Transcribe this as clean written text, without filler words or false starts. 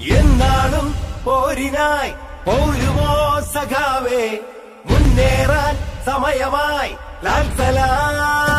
എന്നാളും പോരിനായി പോരുമോ സഖാവേ മുന്നേറാൻ സമയമായി ലാൽ സലാം